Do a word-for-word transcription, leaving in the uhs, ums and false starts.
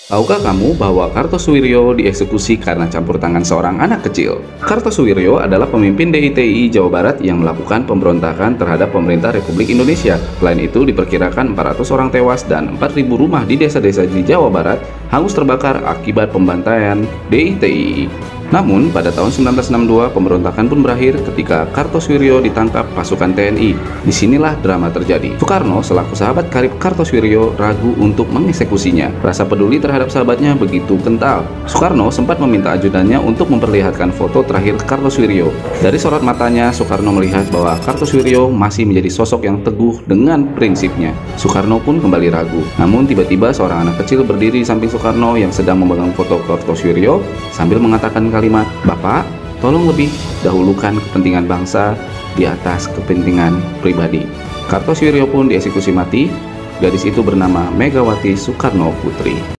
Tahukah kamu bahwa Kartosuwiryo dieksekusi karena campur tangan seorang anak kecil? Kartosuwiryo adalah pemimpin D I T I Jawa Barat yang melakukan pemberontakan terhadap pemerintah Republik Indonesia. Selain itu, diperkirakan empat ratus orang tewas dan empat ribu rumah di desa-desa di Jawa Barat hangus terbakar akibat pembantaian D I T I. Namun, pada tahun sembilan belas enam puluh dua, pemberontakan pun berakhir ketika Kartosuwiryo ditangkap pasukan T N I. Disinilah drama terjadi. Soekarno, selaku sahabat karib Kartosuwiryo, ragu untuk mengeksekusinya. Rasa peduli terhadap sahabatnya begitu kental. Soekarno sempat meminta ajudannya untuk memperlihatkan foto terakhir Kartosuwiryo. Dari sorot matanya, Soekarno melihat bahwa Kartosuwiryo masih menjadi sosok yang teguh dengan prinsipnya. Soekarno pun kembali ragu. Namun, tiba-tiba seorang anak kecil berdiri di samping Soekarno yang sedang memegang foto Kartosuwiryo sambil mengatakan kalimat, "Bapak, tolong lebih dahulukan kepentingan bangsa di atas kepentingan pribadi." Kartosuwiryo pun dieksekusi mati. Gadis itu bernama Megawati Soekarno Putri.